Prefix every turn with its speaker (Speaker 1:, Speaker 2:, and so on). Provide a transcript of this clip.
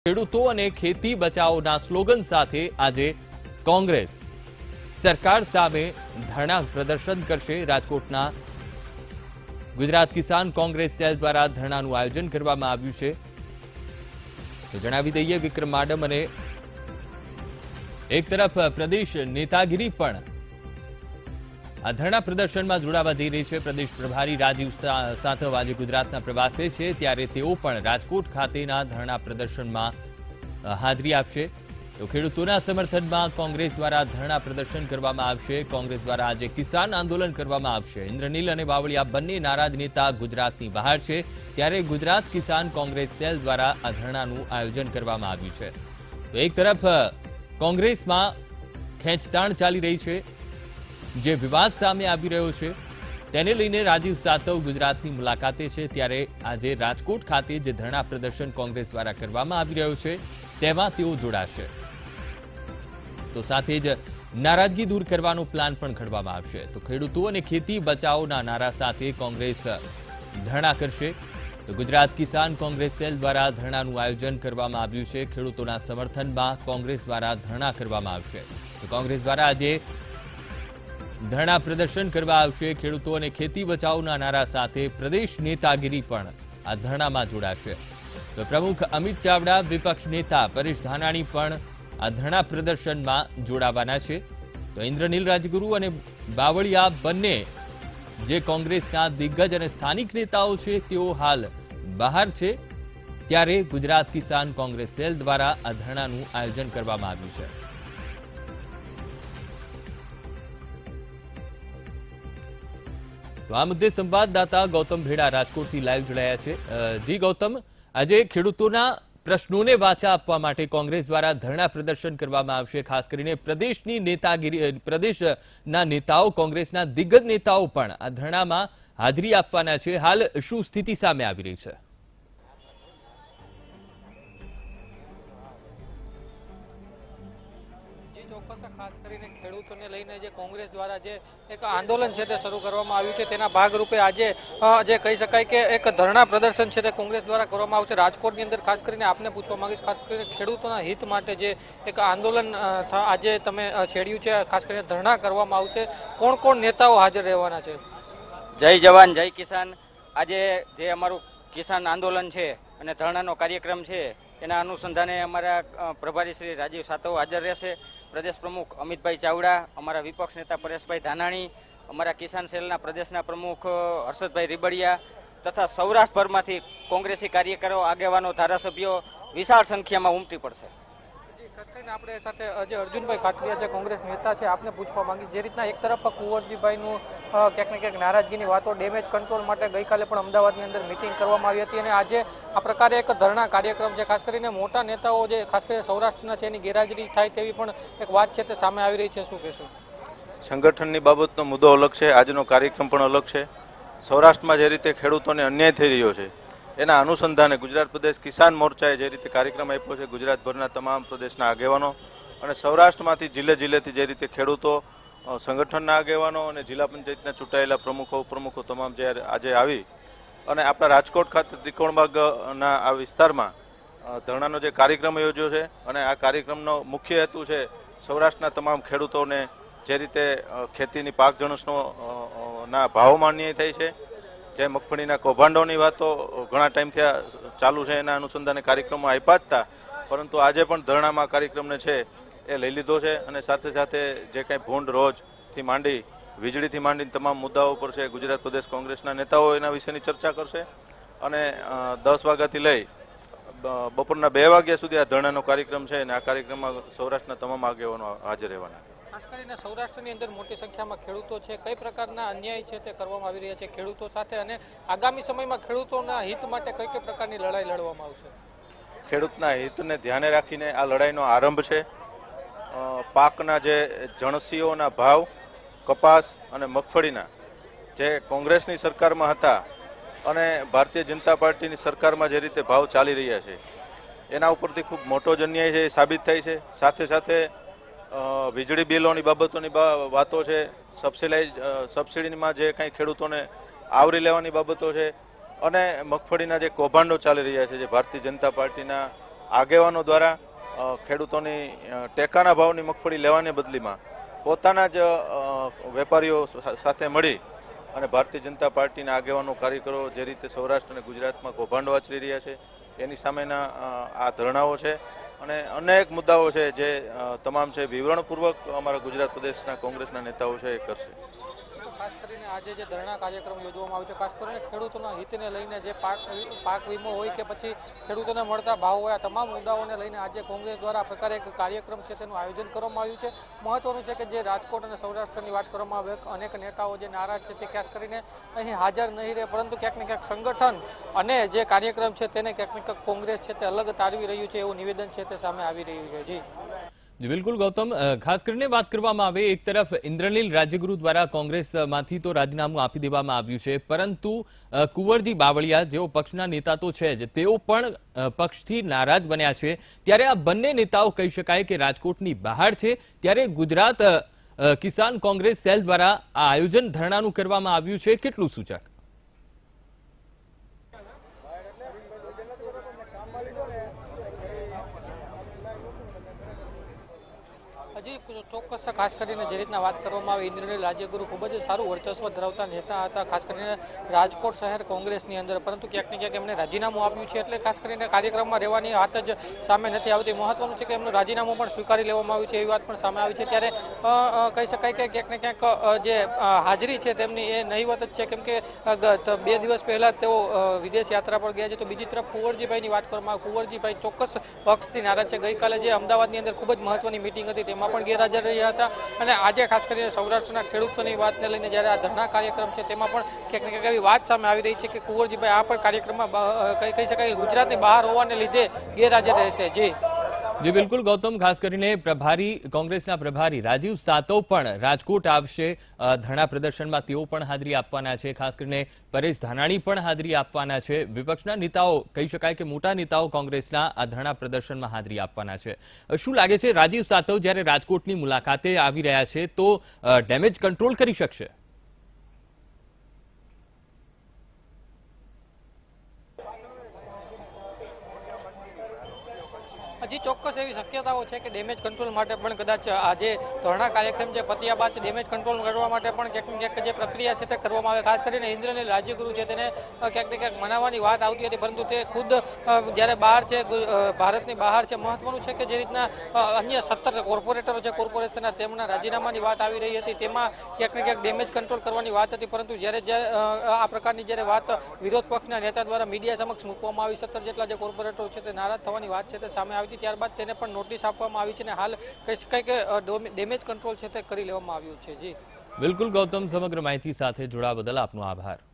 Speaker 1: ખેડૂતો અને ખેતી બચાવોના સ્લોગન સાથે આજે કોંગ્રેસ સરકાર સામે ધરણા પ્રદર્શન કરશે। રાજકોટના ગુજરાત કિસાન કોંગ્રેસ સેલ દ્વારા ધરણાનું આયોજન કરવામાં આવ્યું છે। તો જણાવી દઈએ, વિક્રમ માડમ અને એક તરફ પ્રદેશ નેતાગીરી પણ આ ધરણા પ્રદર્શનમાં જોડાવા જઈ રહી છે। પ્રદેશ પ્રભારી રાજીવ સાતવ આજે ગુજરાતના પ્રવાસે છે, ત્યારે તેઓ પણ રાજકોટ ખાતેના ધરણા પ્રદર્શનમાં હાજરી આપશે। તો ખેડૂતોના સમર્થનમાં કોંગ્રેસ દ્વારા ધરણા પ્રદર્શન કરવામાં આવશે। કોંગ્રેસ દ્વારા આજે કિસાન આંદોલન કરવામાં આવશે। ઇન્દ્રનીલ અને બાવળિયા બંને નારાજ નેતા ગુજરાતની બહાર છે, ત્યારે ગુજરાત કિસાન કોંગ્રેસ સેલ દ્વારા આ ધરણાનું આયોજન કરવામાં આવ્યું છે। તો એક તરફ કોંગ્રેસમાં ખેંચતાણ ચાલી રહી છે, જે વિવાદ સામે આવી રહ્યો છે તેને લઈને રાજીવ સાતવ ગુજરાતની મુલાકાતે છે, ત્યારે આજે રાજકોટ ખાતે જે ધરણા પ્રદર્શન કોંગ્રેસ દ્વારા કરવામાં આવી રહ્યો છે તેમાં તેઓ જોડાશે। તો સાથે જ નારાજગી દૂર કરવાનો પ્લાન પણ ઘડવામાં આવશે। તો ખેડૂતો અને ખેતી બચાવોના નારા સાથે કોંગ્રેસ ધરણા કરશે। તો ગુજરાત કિસાન કોંગ્રેસ સેલ દ્વારા ધરણાનું આયોજન કરવામાં આવ્યું છે। ખેડૂતોના સમર્થનમાં કોંગ્રેસ દ્વારા ધરણા કરવામાં આવશે। તો કોંગ્રેસ દ્વારા આજે ધરણા પ્રદર્શન કરવા આવશે। ખેડૂતો અને ખેતી બચાવોના નારા સાથે પ્રદેશ નેતાગીરી પણ આ ધરણામાં જોડાશે। તો પ્રમુખ અમિત ચાવડા, વિપક્ષ નેતા પરેશ ધાનાણી પણ આ ધરણા પ્રદર્શનમાં જોડાવાના છે। તો ઇન્દ્રનીલ રાજગુરુ અને બાવળિયા બંને જે કોંગ્રેસના દિગ્ગજ અને સ્થાનિક નેતાઓ છે તેઓ હાલ બહાર છે, ત્યારે ગુજરાત કિસાન કોંગ્રેસ સેલ દ્વારા આ ધરણાનું આયોજન કરવામાં આવ્યું છે। તો આ મુદ્દે સંવાદદાતા ગૌતમ ભેડા રાજકોટથી લાઈવ જોડાયા છે। જી ગૌતમ, આજે ખેડૂતોના પ્રશ્નોને વાચા આપવા માટે કોંગ્રેસ દ્વારા ધરણા પ્રદર્શન કરવામાં આવશે। ખાસ કરીને પ્રદેશની નેતાગીરી, પ્રદેશના નેતાઓ, કોંગ્રેસના દિગ્ગજ નેતાઓ પણ આ ધરણામાં હાજરી આપવાના છે। હાલ શું સ્થિતિ સામે આવી રહી છે?
Speaker 2: ખાસ કરીને ખેડૂતોને લઈને જે કોંગ્રેસ દ્વારા જે એક આંદોલન છે તે શરૂ કરવામાં આવ્યું છે, તેના ભાગરૂપે આજે જે કહી શકાય કે એક ધરણા પ્રદર્શન છે તે કોંગ્રેસ દ્વારા કરવામાં આવશે। રાજકોટની અંદર ખાસ કરીને આપને પૂછવા માંગીશ, ખાસ કરીને ખેડૂતોના હિત માટે જે એક આંદોલન આજે તમે છેડ્યું છે, ખાસ કરીને ધરણા કરવામાં આવશે, કોણ કોણ નેતાઓ હાજર રહેવાના છે?
Speaker 3: જય જવાન જય કિસાન। આજે જે અમારું કિસાન આંદોલન છે અને ધરણાનો કાર્યક્રમ છે એના અનુસંધાને અમારા પ્રભારી શ્રી રાજીવ સાતવ હાજર રહેશે, પ્રદેશ પ્રમુખ અમિતભાઈ ચાવડા, અમારા વિપક્ષ નેતા પરેશભાઈ ધાનાણી, અમારા કિસાન સેલના પ્રદેશના પ્રમુખ હર્ષદભાઈ રીબડિયા તથા સૌરાષ્ટ્રભરમાંથી કોંગ્રેસી કાર્યકરો, આગેવાનો, ધારાસભ્યો વિશાળ સંખ્યામાં ઉમટી પડશે।
Speaker 2: આપણે સાથે જે અર્જુનભાઈ ખાટરિયા છે, કોંગ્રેસ નેતા છે, આપને પૂછવા માંગી, જે રીતના એક તરફ કુંવરજીભાઈનું ક્યાંક ને ક્યાંક નારાજગીની વાતો, ડેમેજ કંટ્રોલ માટે ગઈકાલે પણ અમદાવાદની અંદર મિટિંગ કરવામાં આવી હતી અને આજે આ પ્રકારે એક ધરણા કાર્યક્રમ છે, ખાસ કરીને મોટા નેતાઓ જે ખાસ કરીને સૌરાષ્ટ્રના છે એની ગેરહાજરી થાય તેવી પણ એક વાત છે તે સામે આવી રહી છે, શું કહેશો?
Speaker 4: સંગઠનની બાબતનો મુદ્દો અલગ છે, આજનો કાર્યક્રમ પણ અલગ છે। સૌરાષ્ટ્રમાં જે રીતે ખેડૂતોને અન્યાય થઈ રહ્યો છે એના અનુસંધાને ગુજરાત પ્રદેશ કિસાન મોરચાએ જે રીતે કાર્યક્રમ આપ્યો છે, ગુજરાતભરના તમામ પ્રદેશના આગેવાનો અને સૌરાષ્ટ્રમાંથી જિલ્લે જિલ્લેથી જે રીતે ખેડૂતો, સંગઠનના આગેવાનો અને જિલ્લા પંચાયતના ચૂંટાયેલા પ્રમુખો, ઉપપ્રમુખો તમામ જે આજે આવી અને આપણા રાજકોટ ખાતે ત્રિકોણબાગના આ વિસ્તારમાં ધરણાનો જે કાર્યક્રમ યોજ્યો છે અને આ કાર્યક્રમનો મુખ્ય હેતુ છે સૌરાષ્ટ્રના તમામ ખેડૂતોને જે રીતે ખેતીની પાક જણસનો ના ભાવમાં અન્યાય થાય છે, જે મગફળીના કૌભાંડોની વાતો ઘણા ટાઈમથી ચાલુ છે એના અનુસંધાને કાર્યક્રમો આપ્યા જ હતા, પરંતુ આજે પણ ધરણામાં કાર્યક્રમને છે એ લઈ લીધો છે અને સાથે સાથે જે કંઈ ભૂંડ રોજથી માંડી વીજળીથી માંડીને તમામ મુદ્દાઓ પર છે ગુજરાત પ્રદેશ કોંગ્રેસના નેતાઓ એના વિશેની ચર્ચા કરશે અને 10 વાગ્યાથી લઈ બપોરના 2 વાગ્યા સુધી આ ધરણાનો કાર્યક્રમ છે અને આ કાર્યક્રમમાં સૌરાષ્ટ્રના તમામ આગેવાનો હાજર રહેવાના।
Speaker 2: ખાસ કરીને સૌરાષ્ટ્રની અંદર મોટી સંખ્યામાં ખેડૂતો છે, કઈ પ્રકારના અન્યાય છે તે કરવામાં આવી રહ્યા છે ખેડૂતો સાથે અને આગામી સમયમાં ખેડૂતોના હિત માટે કઈ કઈ પ્રકારની લડાઈ લડવામાં આવશે? ખેડૂતના
Speaker 4: હિતને ધ્યાને રાખીને આ લડાઈનો આરંભ છે। પાકના જે જણસીઓના ભાવ, કપાસ અને મગફળીના જે કોંગ્રેસની સરકારમાં હતા અને ભારતીય જનતા પાર્ટીની સરકારમાં જે રીતે ભાવ ચાલી રહ્યા છે એના ઉપરથી ખૂબ મોટો જ અન્યાય છે એ સાબિત થાય છે। સાથે સાથે વીજળી બિલોની બાબતોની વાતો છે, સબસિડીમાં જે કંઈ ખેડૂતોને આવરી લેવાની બાબતો છે અને મગફળીના જે કૌભાંડો ચાલી રહ્યા છે, જે ભારતીય જનતા પાર્ટીના આગેવાનો દ્વારા ખેડૂતોની ટેકાના ભાવની મગફળી લેવાને બદલીમાં પોતાના જ વેપારીઓ સાથે મળી અને ભારતીય જનતા પાર્ટીના આગેવાનો કાર્યકરો જે રીતે સૌરાષ્ટ્ર અને ગુજરાતમાં કૌભાંડો આચરી રહ્યા છે એની સામેના આ ધરણાઓ છે અને અનેક મુદ્દાઓ છે જે તમામ છે વિવરણપૂર્વક અમારા ગુજરાત પ્રદેશના કોંગ્રેસના નેતાઓ છે એ કરશે.
Speaker 2: ખાસ કરીને આજે જે ધરણા કાર્યક્રમ યોજવામાં આવ્યો છે ખાસ કરીને ખેડૂતોના હિતને લઈને જે પાક વીમો હોય કે પછી ખેડૂતોને મળતા ભાવ હોય આ તમામ મુદ્દાઓને લઈને આજે કોંગ્રેસ દ્વારા આ પ્રકારે એક કાર્યક્રમ છે તેનું આયોજન કરવામાં આવ્યું છે. મહત્વનું છે કે જે રાજકોટ અને સૌરાષ્ટ્રની વાત કરવામાં આવે અનેક નેતાઓ જે નારાજ છે તે ખાસ કરીને અહીં હાજર નહીં રહે પરંતુ ક્યાંક ને ક્યાંક સંગઠન અને જે કાર્યક્રમ છે તેને ક્યાંક ને ક્યાંક કોંગ્રેસ છે તે અલગ તારવી રહ્યું છે એવું નિવેદન છે તે સામે આવી રહ્યું છે. જી
Speaker 1: બિલકુલ ગૌતમ, ખાસ કરીને વાત કરવામાં આવે એક તરફ ઇન્દ્રનીલ રાજ્યગુરુ દ્વારા કોંગ્રેસમાંથી તો રાજીનામું આપી દેવામાં આવ્યું છે, પરંતુ કુંવરજી બાવળિયા જેઓ પક્ષના નેતા તો છે જ તેઓ પણ પક્ષથી નારાજ બન્યા છે. ત્યારે આ બંને નેતાઓ કહી શકાય કે રાજકોટની બહાર છે. ત્યારે ગુજરાત કિસાન કોંગ્રેસ સેલ દ્વારા આ આયોજન ધરણાનું કરવામાં આવ્યું છે, કેટલું સૂચક?
Speaker 2: હજી ચોક્કસ ખાસ કરીને જે રીતના વાત કરવામાં આવે ઇન્દ્રનીલ રાજ્યગુરુ ખૂબ જ સારું વર્ચસ્વ ધરાવતા નેતા હતા ખાસ કરીને રાજકોટ શહેર કોંગ્રેસની અંદર, પરંતુ ક્યાંક ને ક્યાંક એમને રાજીનામું આપ્યું છે એટલે ખાસ કરીને કાર્યક્રમમાં રહેવાની વાત જ સામે નથી આવતી. મહત્વનું છે કે એમનું રાજીનામું પણ સ્વીકારી લેવામાં આવ્યું છે એવી વાત પણ સામે આવી છે. ત્યારે કહી શકાય કે ક્યાંક ને ક્યાંક જે હાજરી છે તેમની એ નહીવત જ છે, કેમ કે 2 દિવસ પહેલા તેઓ વિદેશ યાત્રા પર ગયા છે. તો બીજી તરફ કુંવરજીભાઈની વાત કરવામાં આવે, કુંવરજીભાઈ ચોક્કસ પક્ષથી નારાજ છે. ગઈકાલે જે અમદાવાદની અંદર ખૂબ જ મહત્વની મિટિંગ હતી તેમાં પણ ગેરહાજર રહ્યા હતા અને આજે ખાસ કરીને સૌરાષ્ટ્રના ખેડૂતોની વાતને લઈને જ્યારે આ ધરણા કાર્યક્રમ છે તેમાં પણ ક્યાંક ને ક્યાંક એવી વાત સામે આવી રહી છે કે કુંવરજીભાઈ આ પણ કાર્યક્રમમાં કહી શકાય ગુજરાતની બહાર હોવાને લીધે ગેરહાજર રહેશે. જી
Speaker 1: બિલકુલ ગૌતમ, ખાસ કરીને કોંગ્રેસના પ્રભારી રાજીવ સાતવ પણ રાજકોટ આવશે. ધરણા પ્રદર્શનમાં તેઓ પણ હાજરી આપવાના છે. ખાસ કરીને પરેશ ધાનાણી પણ હાજરી આપવાના છે. વિપક્ષના નેતાઓ કહી શકાય કે મોટા નેતાઓ કોંગ્રેસના આ ધરણા પ્રદર્શનમાં હાજરી આપવાના છે. શું લાગે છે રાજીવ સાતવ જ્યારે રાજકોટની મુલાકાતે આવી રહ્યા છે તો ડેમેજ કંટ્રોલ કરી શકશે?
Speaker 2: હજી ચોક્કસ એવી શક્યતાઓ છે કે ડેમેજ કંટ્રોલ માટે પણ કદાચ આજે ધરણા કાર્યક્રમ છે પત્યા બાદ ડેમેજ કંટ્રોલ કરવા માટે પણ ક્યાંક ને ક્યાંક જે પ્રક્રિયા છે તે કરવામાં આવે. ખાસ કરીને ઇન્દ્રનીલ રાજ્યગુરુ છે તેને ક્યાંક ને ક્યાંક મનાવવાની વાત આવતી હતી, પરંતુ તે ખુદ જ્યારે બહાર છે ભારતની બહાર છે. મહત્વનું છે કે જે રીતના અન્ય 17 કોર્પોરેટરો છે કોર્પોરેશનના તેમના રાજીનામાની વાત આવી રહી હતી તેમાં ક્યાંક ને ક્યાંક ડેમેજ કંટ્રોલ કરવાની વાત હતી, પરંતુ જ્યારે આ પ્રકારની જ્યારે વાત વિરોધ પક્ષના નેતા દ્વારા મીડિયા સમક્ષ મૂકવામાં આવી 17 જેટલા જે કોર્પોરેટરો છે તે નારાજ થવાની વાત છે તે સામે આવી. ત્યારબાદ તેને પણ નોટિસ આપવામાં આવી છે અને હાલ કહી શકાય કે ડેમેજ કંટ્રોલ છે તે કરી લેવામાં આવ્યું છે. જી
Speaker 1: બિલકુલ ગૌતમ, સમગ્ર માહિતી સાથે જોડાવા બદલ આપનો આભાર.